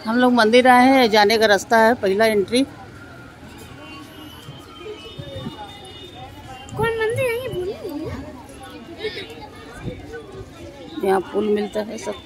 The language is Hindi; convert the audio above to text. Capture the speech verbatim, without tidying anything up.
हम लोग मंदिर आए हैं, जाने का रास्ता है, पहला एंट्री। कौन मंदिर है ये भूल गई। यहाँ फूल मिलता है सब।